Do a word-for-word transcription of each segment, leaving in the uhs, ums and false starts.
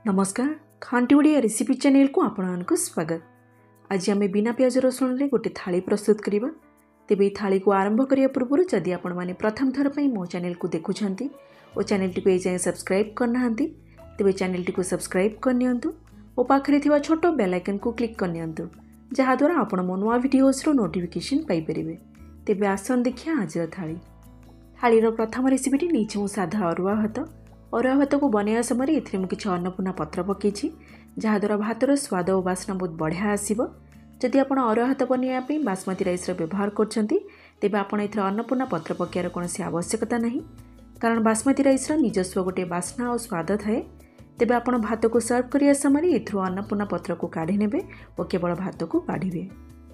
नमस्कार खांटी Odia recipe channel को आपको स्वागत। आज आम बिना प्याज रसुण रे गोटे थाली प्रस्तुत करवा। तेबे थाली को आरंभ करने पूर्व जदि आपण मैंने प्रथम थर पर मो चैनल को देखुंत और चैनल टी को जाए सब्सक्राइब करना तेबे चैनल टी को सब्सक्राइब करनी और पाखे थी छोट बेल आइकन को क्लिक करनी जहाद्वारा आपण मो नुआ भिडियोस नोटिफिकेशन पाइपर। तेबे आसन देखिए आज थाली थालीर प्रथम रेसिपीटी नहीं साधा अरुआ भात। अरुआ भात को बनवा समय ये किसी अन्नपूर्णा पत्र पकई जहाद्वारा भातर स्वाद और बास्ना बहुत बढ़िया आसब। जदि आप अरुआ भात बनवाई बासमती राइस व्यवहार करें आपड़ ए अन्नपूर्णा पत्र पकार कौन आवश्यकता नहीं, कारण बासमती राइस निजस्व गोटे बास्ना और स्वाद थाए। तेबे आप भात को सर्व करने समय ए अन्नपूर्णा पत्र को काढ़ी ने और केवल भात को काढ़े।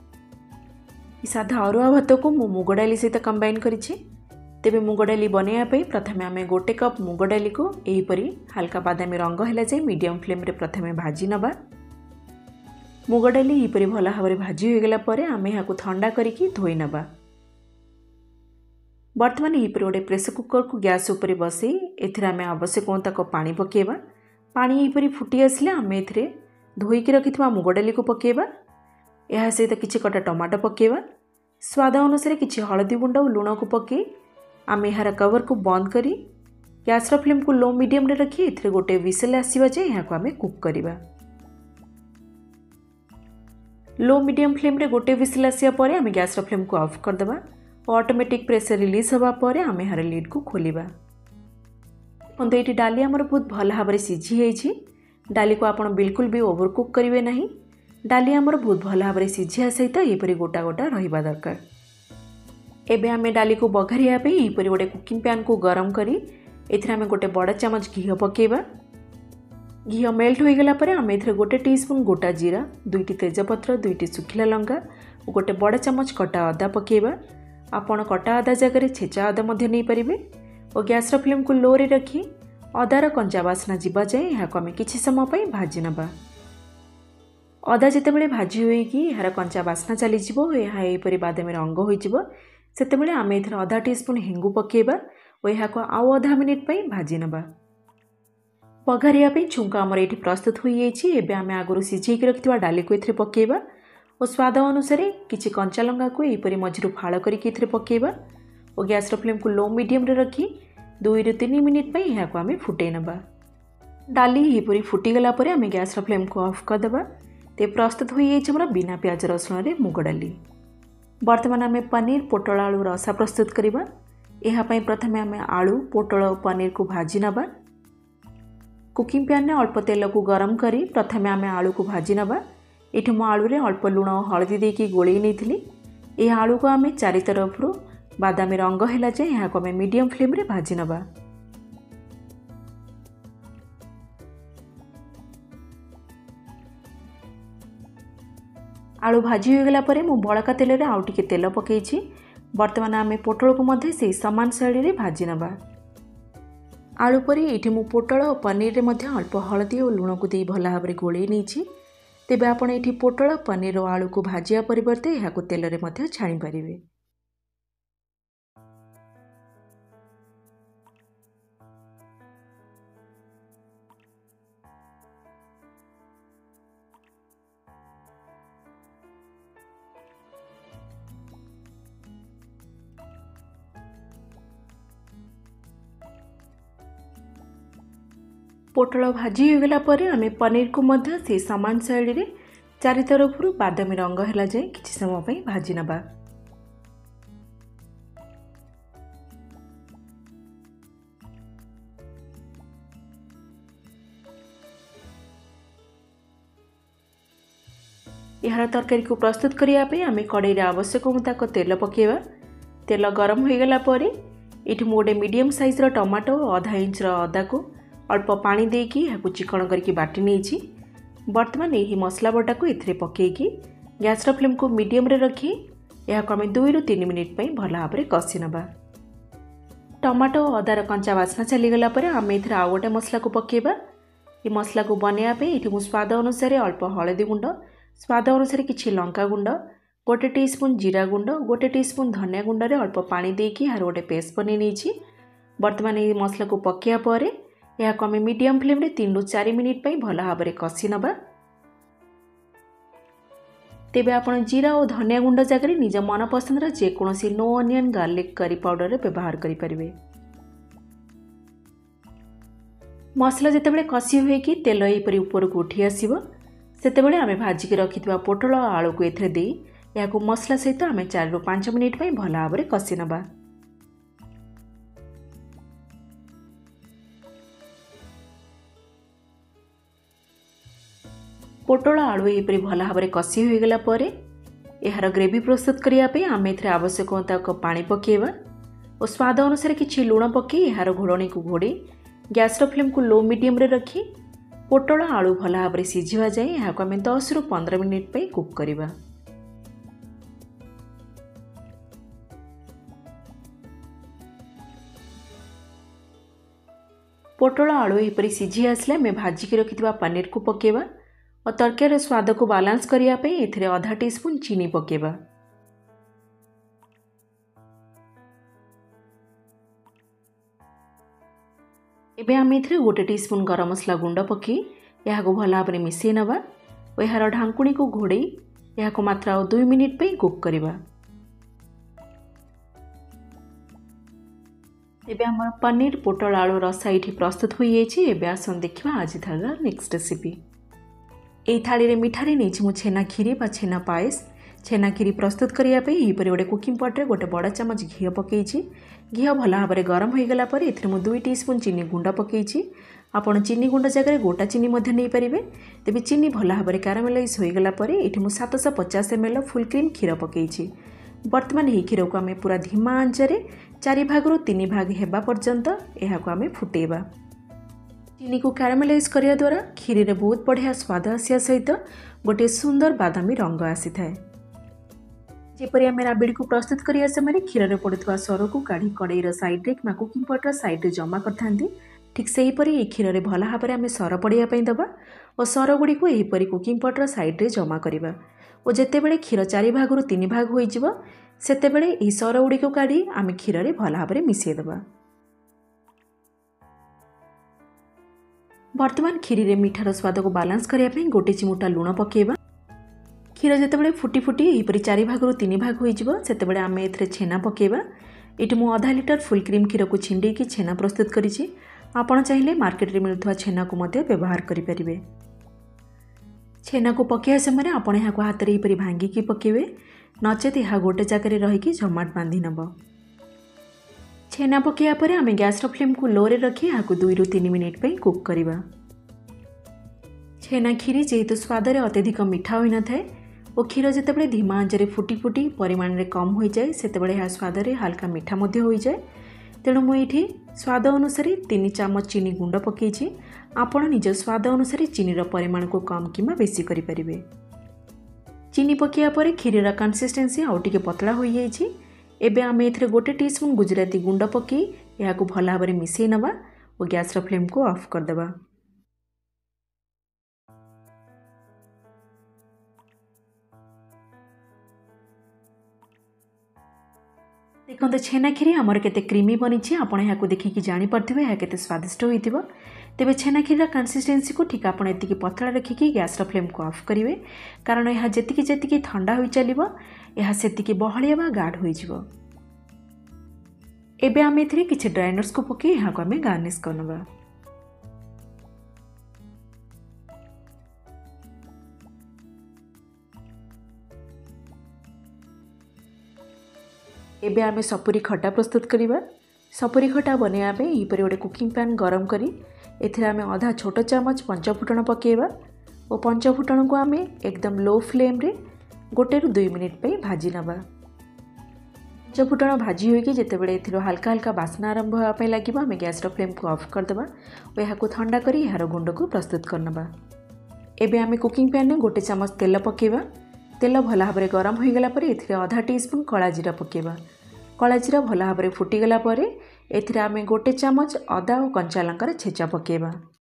साधा अरुआ भात को मु मुग डाली सहित कंबाइन करी। तेबे मुग डाली बनवाई प्रथम आम गोटे कप मुग डाली को यहीपरी हल्का बादामी रंग है जाए मीडियम फ्लेम रे प्रथम भाजी नबा। मुग डाली यहीपरी भल भाव में भाजी होगला आम यहाँ ठंडा करके धोई नबा। बर्तमान यहीपरी गोटे प्रेसर कुकर को गैस उपर बसई एम आवश्यक तक पानी पकेबा। पानी यहीपरी फुटी आसिले आम ए धोईकी रखिथिबा मुग डाली को पकेबा। यह सहित किछि कटा टमाटो पकेबा। स्वाद अनुसार किछि हळदी गुंड और लुण को पकई आम यार कवर को बंद करी गैस फ्लेम को लो मीडियम रे रखी एथिरे गोटे विसेल आसीबा जे यहाँ को आम कुक करिबा। लो मीडियम फ्लेम रे गोटे विसेल आसिया परे आम गैस फ्लेम को ऑफ कर देबा और ऑटोमेटिक प्रेशर रिलीज होबा परे आम यार लिड को खोलिबा। अंत ये डाली आमर बहुत भल भाव में सीझी होइछि। डाली को आपण बिल्कुल भी ओवर कुक करिवे नहीं। डाली आमर बहुत भल भाव में सीझिया सहित एपरी गोटा गोटा रहिबा दरकार। एबे आमे डाली को बघारिया पे यहीपरी गोटे कुकिंग पैन को गरम करी एथिरे आमे गोटे बड़ चमच घी पकेबा। घी मेल्ट हो गला परे आमे एथिरे गोटे टीस्पून गोटा जीरा, दुईटी तेजपत्र, दुईटी सुखिला लंका और गोटे बड़ चमच कटा अदा पकेबा। आपण कटा अदा जगह छेचा अदा मध्य नहीं पारिबे और गैस फ्लेम को लो रे रखी अदार कंचा बास्ना जीवा जाए यहाँ को आमे किछि समय पई भाजी नबा। अदा जेतेबेले भाजी होईकी यार कंचा बास्ना चली जिवो यहाँ एपरी बादामी रंग होई जिवो सेतेबेले आमे एथिरे आधा टीस्पून हेंगु पकेबा और यहाँ को आउ आधा मिनिट पई भाजी नबा। बघारिया पे छुंका आमर एठी प्रस्तुत हो जाइछि। एबे आमे आगुरु सिझेकी रखिथिबा डाली को एथिरे पकेबा और स्वाद अनुसार किछि कंचा लंका को एपरी मझिरु फाळ करिक एथिरे पकेबा और गैस फ्लेम को लो मीडियम रे रखी दुई रु तीन मिनिट पई यहाँ को आमे फुटै नबा। डाली एपरी फुटी गला परे आमे गैस फ्लेम को ऑफ कर देबा। ते प्रस्तुत हो जाइछि हमर बिना प्याज रसुण रे मुग डाली। बर्तमान आम पनीर पोटल आलू रसा प्रस्तुत करवा। यह प्रथम आम आलू पोटल और पनीर को भाजी नबा। कुकिंग पैन में अल्प तेल को गरम करी प्रथम आम आलू को भाजी नबा। ये मो आलू रे अल्प लुण और हलदी देकी गोलई नहीं। यह आलू को आम चारि तरफ बादामी रंग है जाए यहाँ को आम मीडियम फ्लेम रे भाजी नबा। आलू भाजी हो गला परे मु बड़का तेल रे आउ टिके तेल पकईछि। बर्तमान आमे पोटल को मध्य से समान शैली रे भाजी नबा। आलू परे एठी मु पोटल और पनीर रे मध्य अल्प हलदी और लुण को दे भल भाव में गोलई नहीं। तेबे आपण एठी पोटल पनीर और आलू को भाजिया परिवर्ते यहाँ को तेल रे मध्य छाणी पारिबे। पोटल भाजी हो गला परे आमे पनीर को मध्य से समान शैली रे चारि तरफ बादामी रंग है जाए किछि समय पई भाजी नबा। यार तरकारी को प्रस्तुत करिया पे आमे कड़ाई रे आवश्यक मुताबिक तेल पकेबा। तेल गरम हो गला परे एठी मु गोटे मीडियम साइज रो टमाटो आधा इंच रो अदा को अल्प पानी देकी यहाँ चिकण करके बाटी नहीं। बर्तमान यही मसला बटा को एथिरे पकेकी गैस फ्लेम को मीडियम रे रखी यहाँ को आम दुई रु तीन मिनिट पई भल भाव में कषि नबा। टमाटो अदार कंचा बास्ना चलीगला आम एथिरे आउ गोटे मसला को पकेबा। ये मसला को बनवाई ये मु स्वाद अनुसार अल्प हलदी गुंड, स्वाद अनुसार किछि लंका गुंड, गोटे टीस्पून जीरा गुंड, गोटे टीस्पून धनिया गुंड रे अल्प पानी देकी यार गोटे पेस्ट बनै नहीं। बर्तमान ये मसला को पकिया परे यह आम मीडियम फ्लेम रे तीन रु चार मिनिट भल भाव में कषि नबा। तेबे आपण जीरा और धनिया गुंड जगह निज मन पसंद जेकोसी नो अनियन गार्लिक करी पाउडर व्यवहार करें। मसला जितेबाला कषि हुए कि तेल यहपरी ऊपर को उठी आसो से आम भाजिकी रखिथिबा पोटल आलू को एथरे दे या मसला सहित आम चार रु पांच मिनिट भल भाव में कषि नबा। पोटल आलू यहपरी भल भाव में कषि होगला यार ग्रेवी प्रस्तुत करने आम ए आवश्यक तक पानी पकेवा और स्वाद अनुसार किसी लुण पकई यार घोड़णी को घोड़े गैस फ्लेम को लो मीडियम रे रखी पोटल आलू भल भाव में सीझा जाए यहाँ आम दस रु पंद्रह मिनिट कुक करवा। पोटल आलू यहपरी सीझी आसले आम भाजिकी रखिथिबा पनीर को पकेवा और तरकारी स्वाद को बालांस करने एथिरे आधा टीस्पून चीनी पकेवा। एबे आम एथिरे गोटे टीस्पून गरम मसला गुंड पकई यह भल भाव में मिसई नवा और यार ढांकुणी को घोड़े यह मात्र आ दुई मिनिट पे कुक करवा। एबे आम पनीर पोटल आलू रसा ये प्रस्तुत हो जाए। आसन देखा आज थालीर नेक्स्ट रेसिपी। यही थाली मिठारे नहीं छेना खीरी बा छेना पायस। छेना खीरी प्रस्तुत करने गोटे कुकिंग पट्रे गोटे बड़ चामच घी पकई घी भल भाव में गरम हो गला मुझे दुई टीस्पून चीनी गुंड पकई आपड़ चीनी गुंड जगह गोटा चीनी नहीं पारे। तेज चीनी भल भाव में कैरामेलाइज हो गला ये सात सौ पचास एम एल फुल क्रीम क्षीर पकई। बर्तमान यही क्षीर को आम पूरा धीमा आंचरे चारि भाग रु तीन भाग हेबा पर्यंत यह आम फुटेबा। चीनी को कैरामेलाइज करने द्वारा खीरी रे बहुत बढ़िया स्वाद आसिया सहित गोटे सुंदर बादामी रंग आसी थाए। जेपरी आम राबिड़ी को प्रस्तुत करने समय क्षीर में पड़ुवा सर को काढ़ी कड़ईर साइड्रे कि कुकिंग पटर साइड्रे जमा करते ठीक से हीपरी ये क्षीर में भल भाव में आम सर पड़ापी दबा और सर गुड़ी को यहपरी कुकिंग पटर साइड्रे जमा करवा और जितेबले क्षीर चारि भाग रु तीन भाग हो सेतेबेले यही सर गुड़ी को काढ़ी आम क्षीर में भल भाव में मिसईदबा। वर्तमान खीरी रे मिठार स्वाद को बालांस करने गोटे चिमुटा लुण पकेवा। क्षीर जितेबाला फुटी फुटी यहपरी चारि भाग रु तीन भाग होते आम ए छेना पकेवा। ये मुझे आधा लिटर फुल क्रीम क्षीर को छिंडे की छेना प्रस्तुत करी। आपण चाहिए मार्केट में मिलुवा छेना को मध्य व्यवहार करें। छेना को पकड़ा समय आपण यहाँ हाथ में यहपरी भांगिकी पकेबे नचेत यह गोटे जगह रहीकि जमाट बांधि नब। छेना पकड़ा पर आम गैस फ्लेम को लो रे रखी यहाँ दुई रु तीन मिनिट पे कुक करवा। छेना खीरी जेहेतु स्वाद अत्यधिक मीठा होई न थाए और क्षीर जितेबाला धीमा आंचरे फुटी फुटी परिमाण रे कम हो जाए सेतेबाला यह स्वाद हल्का मीठा मध्य हो जाए। तेणु मुझे स्वाद अनुसार तीन चामच चीनी गुंड पकई आपण निज स्वाद अनुसार चीनी परिमाण को कम किंवा बेसी करें। चीनी पकड़ा पर खीरीर कंसिस्टेंसी आउ टिके पतला हो जाए। एबे आम एथिरे गोटे टीस्पून गुजराती गुंड पकई यह भल भाव में मिसई नवा और गैस फ्लेम को ऑफ करदेबा। देखते छेना खीरी आमर केते क्रीमी बनी आपण यहाँ देखिकी जानीपे यह केते स्वादिष्ट होइतिबो। तेबे छेना खीर कंसिस्टेंसी को ठीक आपड़ एतिकी पतला रखिकी गैस फ्लेम को ऑफ करेंगे कारण यह जेतिकी जेतिकी ठंडा हो चलो यह सेतिकी बहलिया बा गाढ़ हो। एबे आम एथिरे किछि ड्राई नट्स को पकई यहाँ आम गार्निश करनबा। एबे आम सपुरी खटा प्रस्तुत करवा। सपुरी खटा बनवाई यहपरी गोटे कुकिंग पैन गरम करी एथिरे आम आधा छोट चामच पंचफुटण पकेवा और पंचफुटण को आम एकदम लो फ्लेम रे गोटे रु दुई मिनिट पे भाजी नबा। पंचफुटण भाजी होगी जितेबाला एथिरो हल्का हल्का बास्ना आरंभ होगापी लगे आम गैस फ्लेम को ऑफ करदेबा और यहाँ ठंडा करी यार गुंड को प्रस्तुत करनबा। एबे आम कुकिंग पैन में गोटे चामच तेल पकेवा। तेल भल भाव में गरम हो गला पर एथिरे आधा टीस्पून कला जीरा पकेवा। कला जीरा भल भाव में फुटीगला पर एथिरे आम गोटे चामच अदा और कंचा लंकार छेचा पकेवा।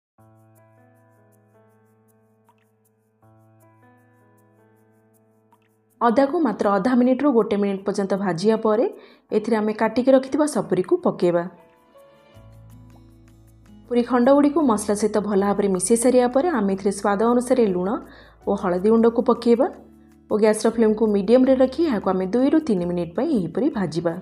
अदा को मात्र आधा मिनिट रु गोटे मिनिट पर्यंत भाजिया पर एथिरे आम काटिके रखिथिबा सपुरी को पकेवा। पूरी खंड गुड़ी को मसला सहित भल भाव में मिसई सारिया पर आम ए स्वाद अनुसार लुण और हलदी गुंड को पकेबा और गैस फ्लेम को मीडियम रे रखी यहाँ आम दुई रु तीन मिनिट यहीपरी भाजिबा।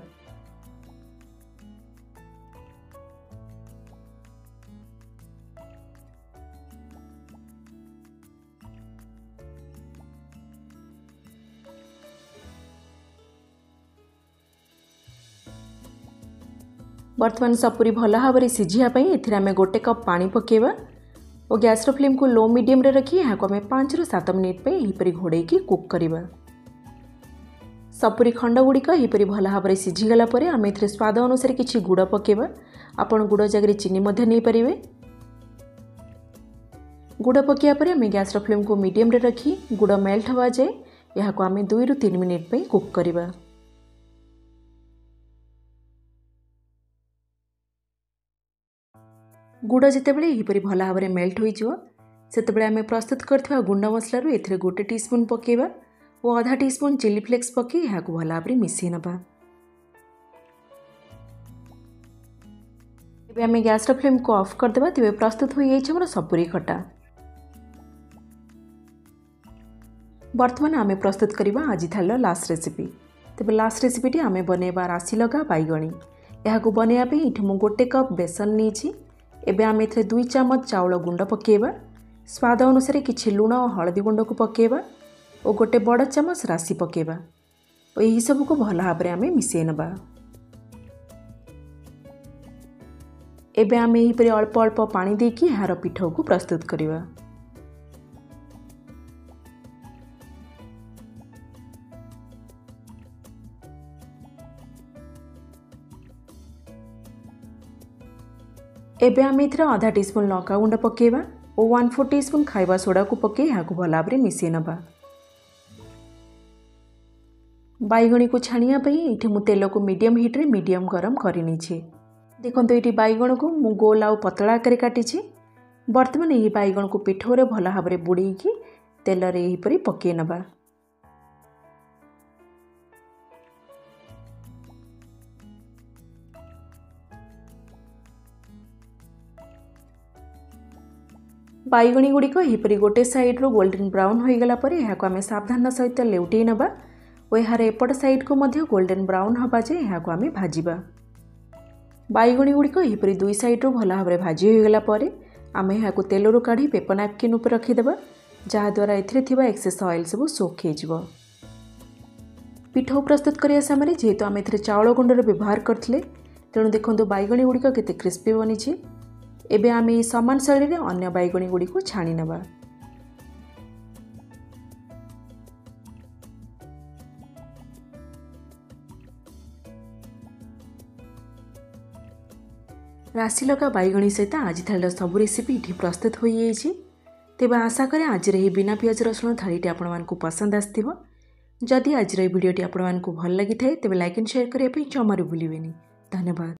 बर्तमान सपुरी भल भाव में सिझापी एमें गोटे कप पानी पकेबा और गैस फ्लेम को लो मीडियम रे रखी यहाँ आम पाँच रु सात मिनिट यहीपरी घोड़े कुक करवा। सपुरी खंड गुड़िक यहीपरी भल भाव में सिझीगला आम ए स्वाद अनुसार किसी गुड़ पकेबा। आपण गुड़ जगह चीनी नहीं पारे। गुड़ पकड़ा पर आम गैस फ्लेम को मीडियम रे रखी गुड़ मेल्ट हवा जाए यहाँ आम दुई रु तीन मिनिट कुक करवा। गुड़ जितेबाला यहीपरी भल भाव में मेल्ट हो आम प्रस्तुत करथिबा गुंड मसलू ए गोटे टीस्पून पकेबा और आधा टीस्पून चिली फ्लेक्स पके यहाँ भल भाव में मिसई नबा। एबे आम गैस फ्लेम को ऑफ करदेबा। तेबे प्रस्तुत हो जाइए हमर सपुरी खटा। बर्तमान आम प्रस्तुत करवा आज थालीर लास्ट रेसिपी। तेबे लास्ट रेसिपीटी आम बनैबा राशि लगा बैगणी। यहाँ बनैबा ये मु गोटे कप बेसन नहीं। एबे आम ए दुई चामच चाउल गुंड पकेबा। स्वाद अनुसार किछि लुण और हलदी गुंड को पकेबा और गोटे बड़ चामच राशि पकेबा और यही सब को भल भाव में आम मिसई नबा। एबे आम यहीपरि अल्प अल्प पानी देकी यार पिठौ को प्रस्तुत करवा। एबे आम एथरा आधा टीस्पून लंका गुंड पकेबा और वन फोर टीस्पून खाइबा सोडा को पके यहाँ भल भाव में मिसई नबा। बैगणी को छाणिया ये मु तेल को मीडियम हिट रे मीडियम गरम करनी। देखो ये बैगण को मु गोल आउ पतला आकार काटी। बर्तमान यही बैगण को पिठौरे भल भाव में बुड़ेकी तेल रे यहीपरि पके नबा। बैगणी गुड़िक यहीपरि गोटे साइड्रु गोल्डन ब्राउन हो गला पर यहाँ आम सावधान सहित लेउटे नबा और यार एपट साइड को मध्य गोल्डन ब्राउन हवा जाए यहाँ आम भाजिबा। बैगणी गुड़िक यहीपरि दुई साइड्रु भल भाव में भाजी हो गला पर आम यहाँ तेलरू काढ़ी पेपर नैपकिन उपर रखीदेबा जहाद्वारा एथिरे एक्सेस ऑयल सब सोख हो। पिठौ प्रस्तुत करने समय जेहेतु आम ए चाउल गुंडर व्यवहार करथिले तेणु देखो बैगणी गुड़िक केते क्रिस्पी बनी। एबे आम ये समान शैली रे अन्य बैगणी गुड़ी को छाणी नबा। राशि लगा बैगणी सहित आज थालीर सब रेसिपी ये प्रस्तुत हो जाइए। तेबे आशा करें आज रही बिना पियाज रसुण थालीटी आपण मानकु पसंद आस्थिबो। जदि आज भिडियोटी आपण मानकु भल लगी थाए तेबे लाइक एंड शेयर करने जमारू भूलिबेनी। धन्यवाद।